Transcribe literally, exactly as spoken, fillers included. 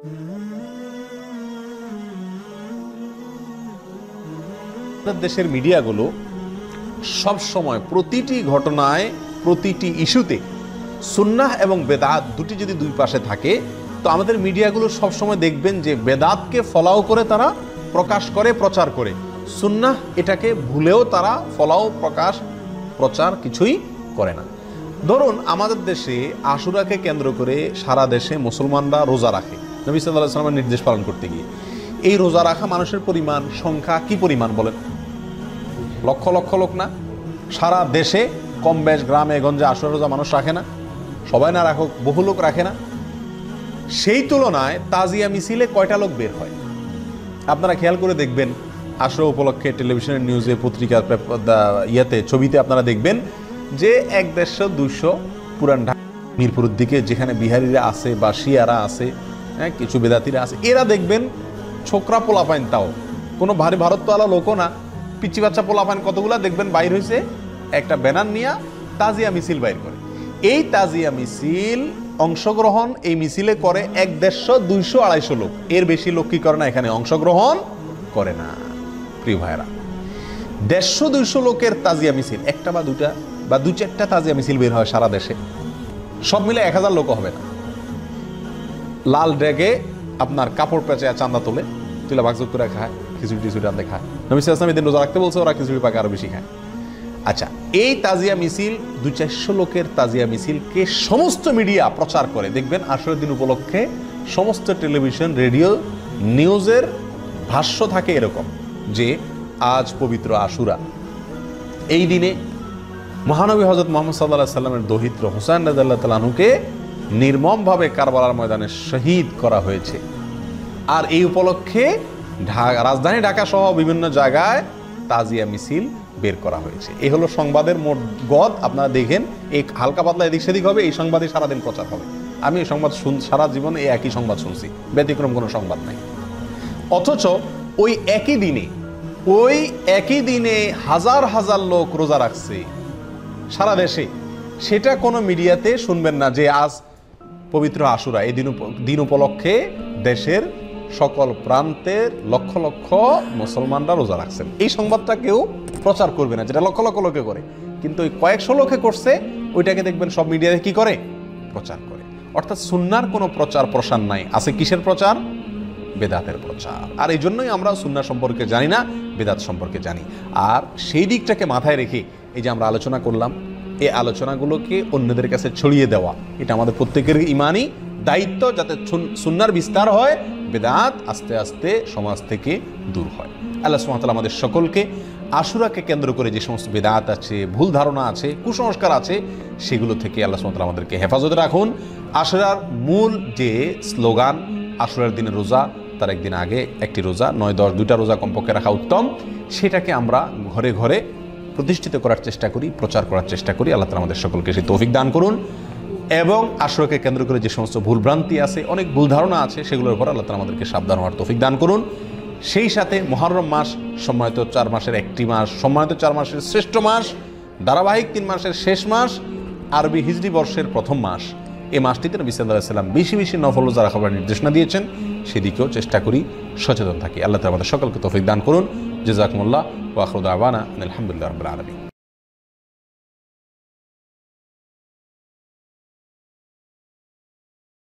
দেশের মিডিয়াগুলো সব সময় প্রতিটি ঘটনায়, প্রতিটি ইস্যুতে সুন্নাহ এবং বেদাত দুটি যদি দুই পাশে থাকে, তো আমাদের মিডিয়াগুলো সব সময় দেখবেন যে বেদাতকে ফলাও করে তারা প্রকাশ করে, প্রচার করে। সুন্নাহ এটাকে ভুলেও তারা ফলাও, প্রকাশ, প্রচার কিছুই করে না। ধরুন আমাদের দেশে আশুরাকে কেন্দ্র করে সারা দেশে মুসলমানরা রোজা রাখে নবী সাল্লাল্লাহু আলাইহি ওয়াসাল্লামের নির্দেশ পালন করতে গিয়ে। এই রোজা রাখা মানুষের পরিমাণ, সংখ্যা কি পরিমাণ বলেন? লক্ষ লক্ষ লোক না? সারা দেশে কম বেশ গ্রামে গঞ্জে আশুরা রোজা মানুষ রাখে না? সবাই না রাখুক, বহু লোক রাখে না? সেই তুলনায় তাজিয়া মিছিলে কয়টা লোক বের হয়? আপনারা খেয়াল করে দেখবেন, আশুরা উপলক্ষে টেলিভিশনের নিউজে, পত্রিকার ইয়াতে, ছবিতে আপনারা দেখবেন যে এক দেড়শো দুইশো পুরান ঢাকা মিরপুরের দিকে যেখানে বিহারিরা আছে বা শিয়ারা আছে, হ্যাঁ কিছু বেদাতিরা আছে, এরা দেখবেন ছোকরা পোলাপাইন, তাও কোনো ভারী ভারতওয়ালা লোকও না, পিচি বাচ্চা পোলাপাইন কতগুলা দেখবেন বাইর হয়েছে একটা ব্যানার নিয়ে তাজিয়া মিছিল বাইর করে। এই তাজিয়া মিছিল অংশগ্রহণ এই মিছিলে করে এক দেড়শো দুইশো আড়াইশো লোক, এর বেশি লোক কি করে না, এখানে অংশগ্রহণ করে না। প্রিয় ভাইরা, দেড়শো দুইশো লোকের তাজিয়া মিছিল, একটা বা দুটা বা দু চারটা তাজিয়া মিছিল বের হয় সারা দেশে, সব মিলে এক হাজার লোক হবে না। লাল ড্রেগে আপনার কাপড় পেঁচায় চান্দা তোলে, তুলে ভাগযোগ করে খায়, খিচুড়ি টিচুড়ি আনতে খায়। নবী সাল্লাল্লাহু আলাইহি ওয়াসাল্লাম এদিন রোজা রাখতে বলছে, ওরা খিচুড়ি পাকে আরো বেশি খায়। আচ্ছা, এই তাজিয়া মিছিল দু চারশো লোকের তাজিয়া মিছিলকে সমস্ত মিডিয়া প্রচার করে। দেখবেন আশুরার দিন উপলক্ষে সমস্ত টেলিভিশন, রেডিও, নিউজের ভাষ্য থাকে এরকম যে আজ পবিত্র আশুরা, এই দিনে মহানবী হযরত মুহাম্মদ সাল্লাল্লাহু আলাইহি ওয়াসাল্লামের দৌহিত্র হুসাইন রাদিয়াল্লাহু তাআলা আনহুকে নির্মমভাবে কারবালার ময়দানে শহীদ করা হয়েছে। আর এই উপলক্ষে ঢাকা, রাজধানী ঢাকা সহ বিভিন্ন জায়গায় তাজিয়া মিছিল বের করা হয়েছে। এই হলো সংবাদের মোট গদ। আপনারা দেখেন, এই হালকা পাতলা এদিক সেদিক হবে, এই সংবাদই সারাদিন প্রচার হবে। আমি এই সংবাদ শুন সারা জীবন এই একই সংবাদ শুনছি, ব্যতিক্রম কোনো সংবাদ নাই। অথচ ওই একই দিনে ওই একই দিনে হাজার হাজার লোক রোজা রাখছে সারা দেশে, সেটা কোনো মিডিয়াতে শুনবেন না যে আজ পবিত্র আশুরা, এই দিন দিন উপলক্ষে দেশের সকল প্রান্তের লক্ষ লক্ষ মুসলমানরা রোজা রাখছেন। এই সংবাদটা কেউ প্রচার করবে না, যেটা লক্ষ লক্ষ লোকে করে। কিন্তু ওই কয়েকশো লোকে করছে, ওইটাকে দেখবেন সব মিডিয়াতে কি করে, প্রচার করে। অর্থাৎ সুন্নার কোনো প্রচার প্রসার নাই, আছে কিসের প্রচার? বেদাতের প্রচার। আর এই জন্যই আমরা সুন্নাহ সম্পর্কে জানি না, বেদাত সম্পর্কে জানি। আর সেই দিকটাকে মাথায় রেখে এই যে আমরা আলোচনা করলাম, এই আলোচনাগুলোকে অন্যদের কাছে ছড়িয়ে দেওয়া, এটা আমাদের প্রত্যেকের ইমানি দায়িত্ব, যাতে সুন্নাহর বিস্তার হয়, বেদাত আস্তে আস্তে সমাজ থেকে দূর হয়। আল্লাহ সুবহানাহু ওয়া তাআলা আমাদের সকলকে আশুরাকে কেন্দ্র করে যে সমস্ত বেদাত আছে, ভুল ধারণা আছে, কুসংস্কার আছে, সেগুলো থেকে আল্লাহ সুবহানাহু ওয়া তাআলা আমাদেরকে হেফাজতে রাখুন। আশুরার মূল যে স্লোগান, আশুরার দিনে রোজা, তার একদিন আগে একটি রোজা, নয় দশ দুইটা রোজা কমপক্ষে রাখা উত্তম, সেটাকে আমরা ঘরে ঘরে প্রতিষ্ঠিত করার চেষ্টা করি, প্রচার করার চেষ্টা করি। আল্লাহ তাআলা আমাদের সকলকে সেই তৌফিক দান করুন। এবং আশুরাকে কেন্দ্র করে যে সমস্ত ভুলভ্রান্তি আছে, অনেক ভুল ধারণা আছে, সেগুলোর উপর আল্লাহ তাআলা আমাদেরকে সাবধান হওয়ার তৌফিক দান করুন। সেই সাথে মুহররম মাস, সম্মানিত চার মাসের একটি মাস, সম্মানিত চার মাসের শ্রেষ্ঠ মাস, ধারাবাহিক তিন মাসের শেষ মাস, আরবি হিজরি বর্ষের প্রথম মাস, এই মাসটিতে নবী সাল্লাল্লাহু আলাইহি ওয়াসাল্লাম বেশি বেশি নফল রোজা রাখার নির্দেশনা দিয়েছেন, সেদিকেও চেষ্টা করি, সচেতন থাকি। আল্লাহ তাআলা আমাদের সকলকে তৌফিক দান করুন। জাযাকুমুল্লাহ ওয়া আখিরু দাওয়ানা আলহামদুলিল্লাহি রাব্বিল আলামিন।